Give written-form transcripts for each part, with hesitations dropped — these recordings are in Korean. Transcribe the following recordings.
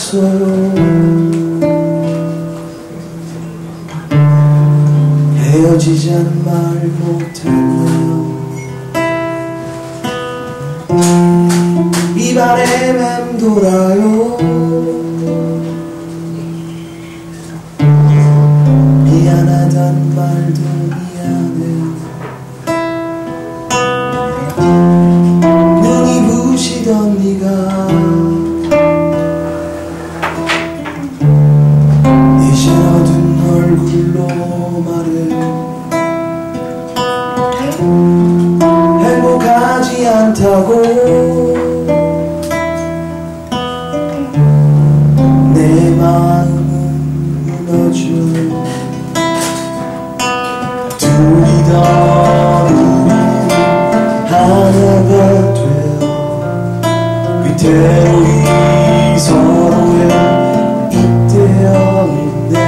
없어요. 헤어지잔 말 못했네요. 입안에 맴돌아요. 미안하단 말도 미안해요. 눈이 부시던 네가 이제 어두운 얼굴로 말해. 행복하지 않다고 내 마음은 무너져. 둘이 다 우리 하나가 되어 그대로 이 서로의 이때였네.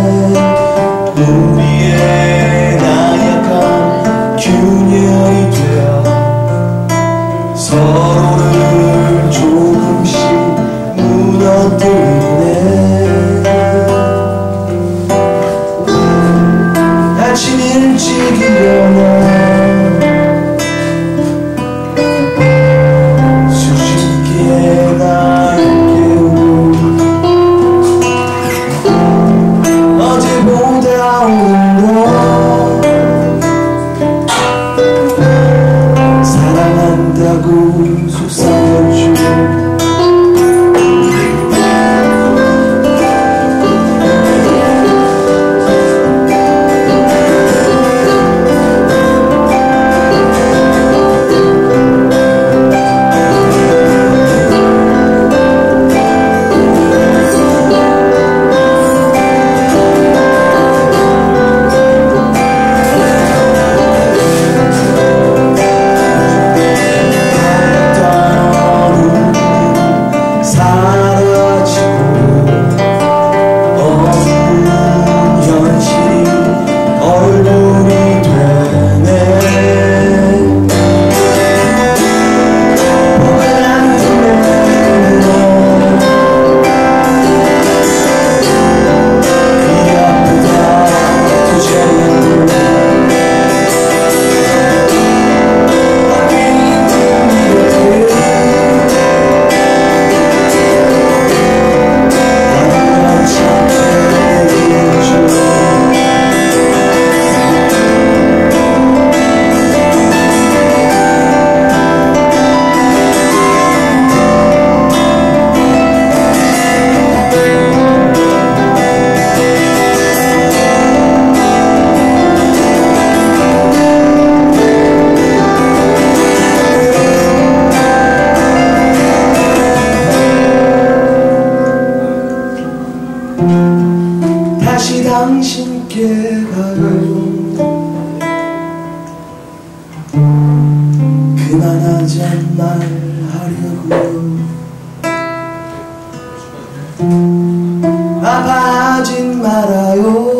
우리의 나약한 균열이 되어 서로를 조금씩 무너뜨리네. 아침 일찍 일어나 수십 개의 날 깨우고 어제보다 오늘 더 사랑한다고 속삭여줘. 다시 당신께 가요. 그만하잔 말하려고요. 아파하진 말아요.